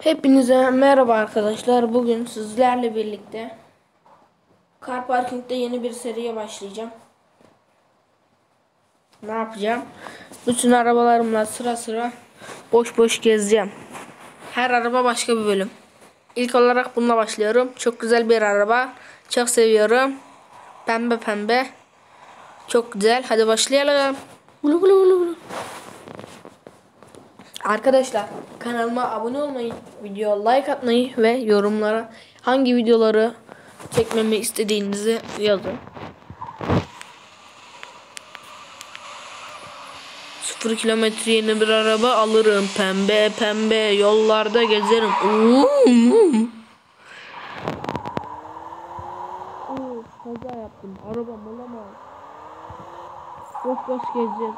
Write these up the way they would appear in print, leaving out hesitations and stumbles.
Hepinize merhaba arkadaşlar. Bugün sizlerle birlikte Car Parking'de yeni bir seriye başlayacağım. Ne yapacağım? Bütün arabalarımla sıra sıra boş boş gezeceğim. Her araba başka bir bölüm. İlk olarak bununla başlıyorum. Çok güzel bir araba. Çok seviyorum. Pembe pembe. Çok güzel. Hadi başlayalım. Ulu ulu ulu ulu. Arkadaşlar kanalıma abone olmayı, video like atmayı ve yorumlara hangi videoları çekmemi istediğinizi yazın. 0 kilometre yeni bir araba alırım. Pembe pembe yollarda gezerim. Kaza yaptım. Arabam olamaz. Boş boş gezeceğiz.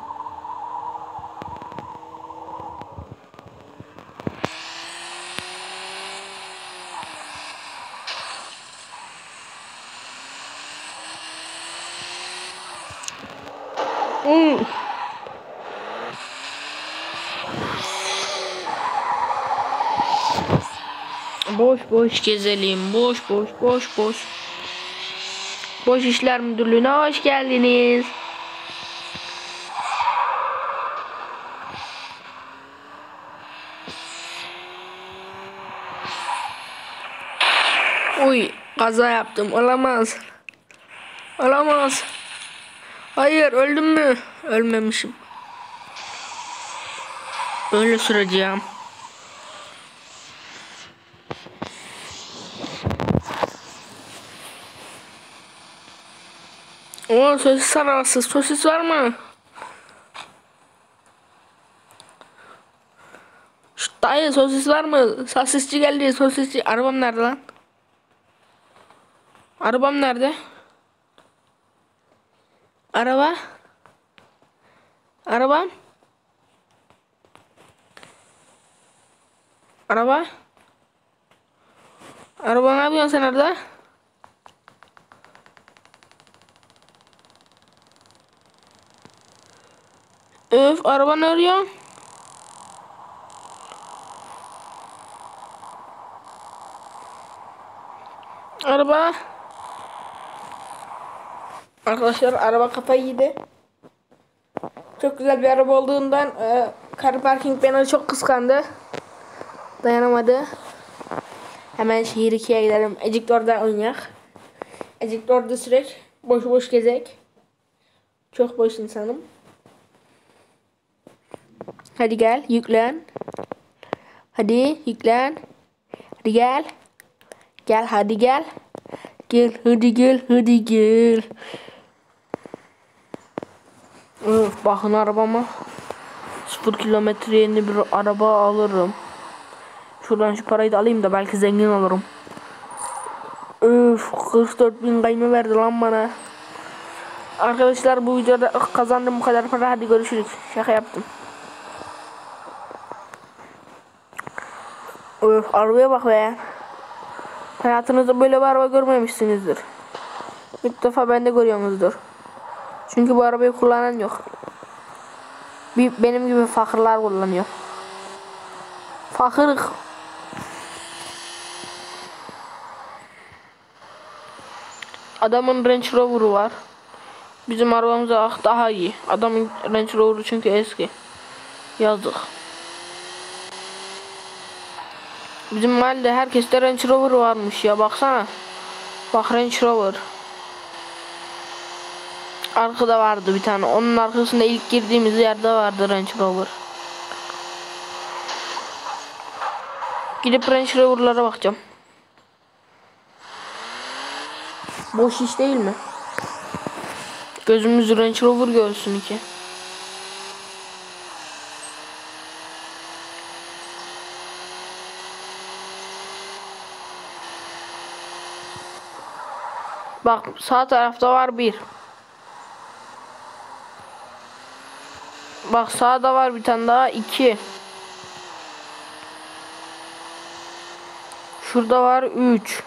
Boş boş gezelim. Boş boş boş boş. Boş İşler Müdürlüğü'ne hoş geldiniz. Uy, kaza yaptım. Olamaz. Olamaz. Hayır, öldüm mü? Ölmemişim. Böyle süreceğim. O sosis arabası. Sosis var mı? Şşt, dayı sosis var mı? Sosisçi geldi. Sosisçi. Arabam nerede lan? Arabam nerede? Araba? Arabam? Araba? Araba ne yapıyorsun sen orada? Öf, araba ne arıyor? Araba. Arkadaşlar araba kafayı yedi. Çok güzel bir araba olduğundan Car Parking beni çok kıskandı. Dayanamadı. Hemen şehir 2'ye gidelim. Ecik orada oynayak. Ecik orada sürekli boş boş gezek. Çok boş insanım. Hadi gel yüklen. Hadi yüklen. Hadi gel. Gel hadi gel. Gel hadi gel hadi gel. Öf, bakın arabama. 0 kilometre yeni bir araba alırım. Şuradan şu parayı da alayım da belki zengin olurum. Öf, 44.000 kayme verdi lan bana. Arkadaşlar bu videoda kazandım bu kadar para, hadi görüşürüz. Şaka yaptım. Öf, arabaya bak be. Hayatınızda böyle bir araba görmemişsinizdir. İlk defa ben de görüyorsunuzdur. Çünkü bu arabayı kullanan yok. Benim gibi fakirler kullanıyor. Fakirlik. Adamın Range Rover'ı var. Bizim arabamıza daha iyi. Adamın Range Rover'ı çünkü eski. Yazık. Bizim mahallede herkeste Range Rover varmış ya, baksana. Bak, Range Rover. Arkada vardı bir tane. Onun arkasında ilk girdiğimiz yerde vardı Range Rover. Gidip Range Rover'lara bakacağım. Boş iş değil mi? Gözümüz Range Rover görsün ki. Bak, sağ tarafta var bir. Bak, sağda var bir tane daha, 2. Şurada var 3.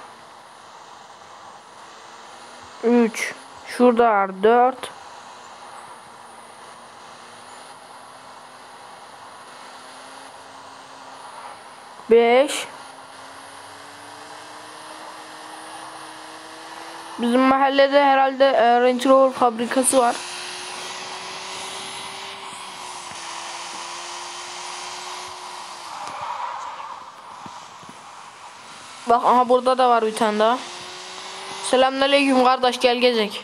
3. Şurada var 4. 5. Bizim mahallede herhalde Range Rover fabrikası var. Bak aha burada da var bir tane daha. Selamünaleyküm kardeş, gel gezek.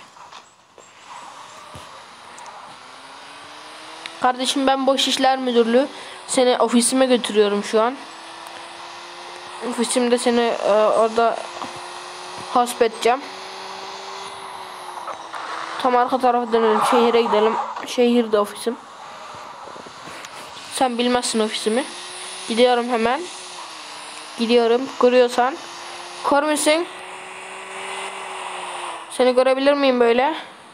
Kardeşim ben Boş İşler Müdürlüğü. Seni ofisime götürüyorum şu an. Ofisimde seni orada hasp edeceğim. Tam arka tarafa dönelim, şehire gidelim. Şehirde ofisim. Sen bilmezsin ofisimi. Gidiyorum hemen. Gidiyorum. Görüyorsan. Kör müsün? Seni görebilir miyim böyle?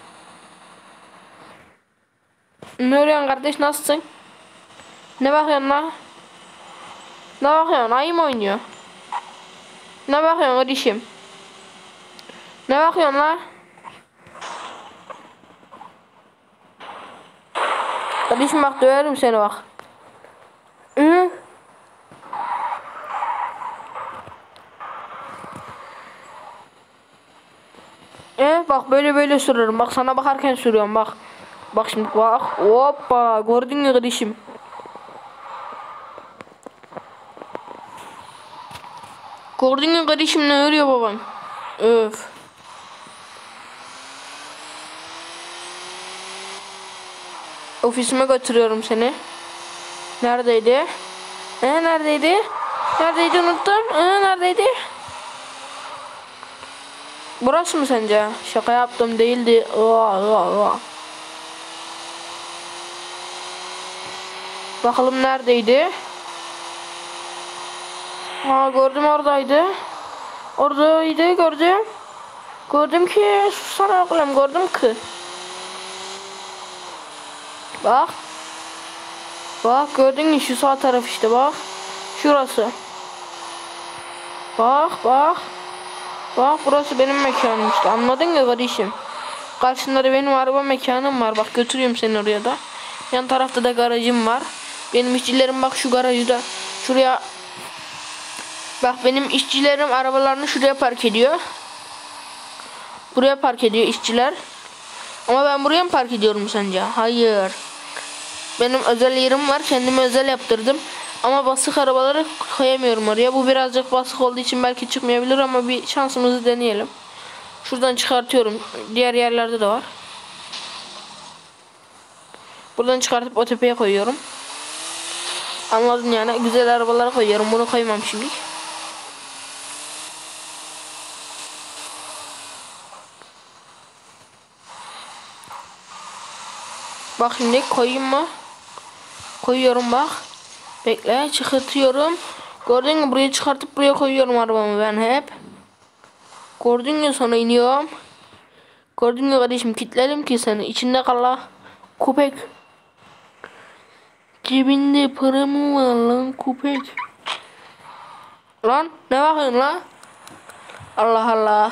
Ne arıyorsun kardeş, nasılsın? Ne bakıyorsun la? Ne bakıyorsun? Ayı mı oynuyor? Ne bakıyorsun kardeşim? Ne bakıyorsun la? Kardeşim bak, döverim seni bak. Hı? Bak böyle sürüyorum. Bak sana bakarken sürüyorum bak. Bak şimdi bak. Hoppa, gördün mü kardeşim? Gördün mü kardeşim, ne örüyor baban? Öf. Ofisime götürüyorum seni. Neredeydi? Neredeydi? Neredeydi, unuttum. Neredeydi? Burası mı sence? Şaka yaptım, değildi. Bakalım neredeydi? Gördüm, oradaydı. Oradaydı, gördüm. Gördüm ki sana oğlum, gördüm ki. Bak. Bak gördün mü, şu sağ taraf işte bak. Şurası. Bak. Bak burası benim mekanım işte, anladın mı kardeşim? Karşında da benim araba mekanım var, bak götürüyorum seni oraya da. Yan tarafta da garajım var. Benim işçilerim bak şu garajda. Şuraya. Bak benim işçilerim arabalarını şuraya park ediyor. Buraya park ediyor işçiler. Ama ben buraya mı park ediyorum sence? Hayır. Benim özel yerim var, kendime özel yaptırdım. Ama basık arabaları koyamıyorum oraya. Bu birazcık basık olduğu için belki çıkmayabilir ama bir şansımızı deneyelim. Şuradan çıkartıyorum. Diğer yerlerde de var. Buradan çıkartıp o tepeye koyuyorum. Anladın yani, güzel arabalara koyuyorum. Bunu koymam şimdi. Bak şimdi koyayım mı? Koyuyorum bak. Bekle, çıkartıyorum. Gördün mü, buraya çıkartıp buraya koyuyorum arabamı ben hep. Gördün mü, sonra iniyorum. Gördün mü kardeşim, kilitledim ki seni. İçinde kal la. Köpek. Cebinde para mı var lan köpek? Lan ne bakıyorsun la? Allah Allah.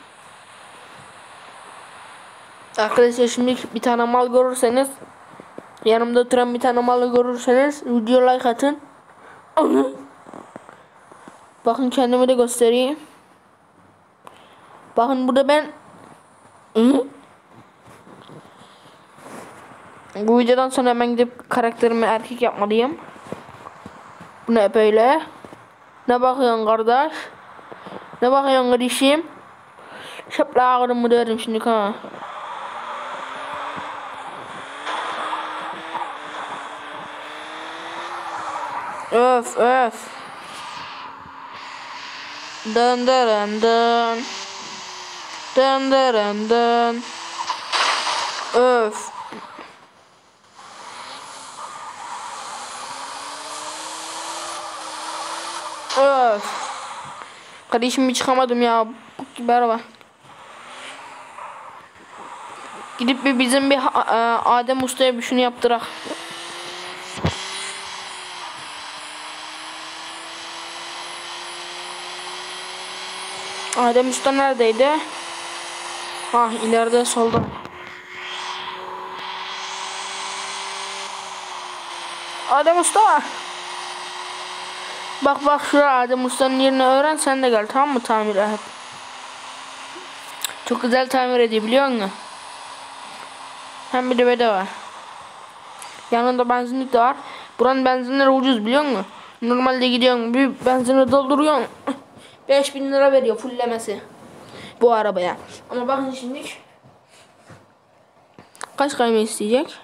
Arkadaşlar şimdi bir tane mal görürseniz, yanımda oturan bir tane malı görürseniz video like atın. Bakın kendimi de göstereyim. Bakın burada ben. Bu videodan sonra hemen gidip karakterimi erkek yapmalıyım. Bu ne böyle? Ne bakıyorsun kardeş? Ne bakıyorsun kardeşim? Şaplağını derim şimdi ha. Öf. Dön. Dön. Öf. Kardeşim bir çıkamadım ya. Buk gibi araba. Gidip bizim bir Adem Usta'ya bir şunu yaptırak. Adem Usta neredeydi? İleride solda. Adem Usta. Bak bak şuraya Adem Usta'nın yerini öğren, sen de gel, tamam mı, tamire hep. Çok güzel tamir ediyor, biliyor musun? Hem bir de bedava. Yanında benzinlik de var. Buranın benzinleri ucuz, biliyor musun? Normalde gidiyorsun bir benzini dolduruyorsun. 5000 lira veriyor fullemesi bu arabaya. Ama bakın şimdi kaç kayma isteyecek?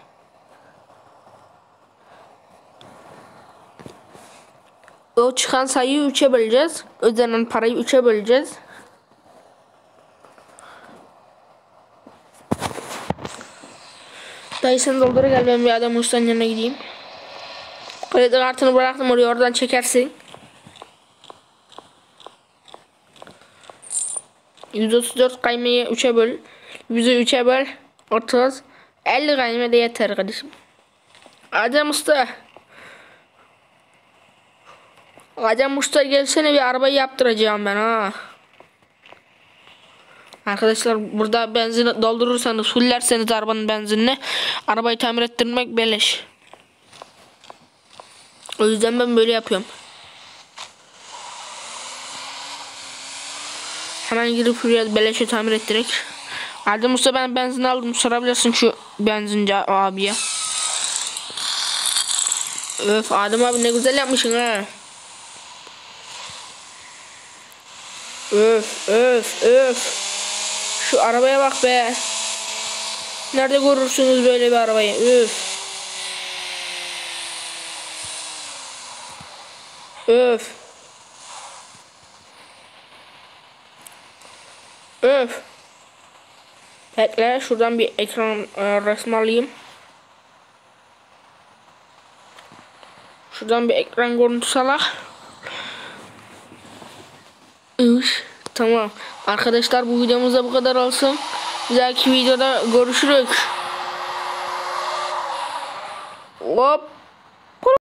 O çıkan sayıyı 3'e böleceğiz. Ödenen parayı 3'e böleceğiz. Dayı sen doldura gel, ben bir Adem Usta'nın yanına gideyim. Kredi kartını bıraktım oraya, oradan çekersin. 134 kaymayı 3'e böl. 100'ü 3'e böl. 30. 50 kayma da yeter kardeşim. Adem Usta. Adem Usta gelsene, bir arabayı yaptıracağım ben ha. Arkadaşlar burada benzin doldurursanız, fullerseniz arabanın benzinini, arabayı tamir ettirmek beleş. O yüzden ben böyle yapıyorum. Hemen girip şuraya beleşe tamir ettirek. Adem Usta ben benzin aldım, sorabilirsin şu benzinci abiye. Öf Adem abi, ne güzel yapmışsın ha. Öf öf öf. Şu arabaya bak be. Nerede görürsünüz böyle bir arabayı? Öf. Öf. Öf. Bekle, şuradan bir ekran resmi alayım. Şuradan bir ekran görüntüsü alalım. Üf. Tamam. Arkadaşlar bu videomuzda bu kadar olsun. Bir dahaki videoda görüşürüz. Hop.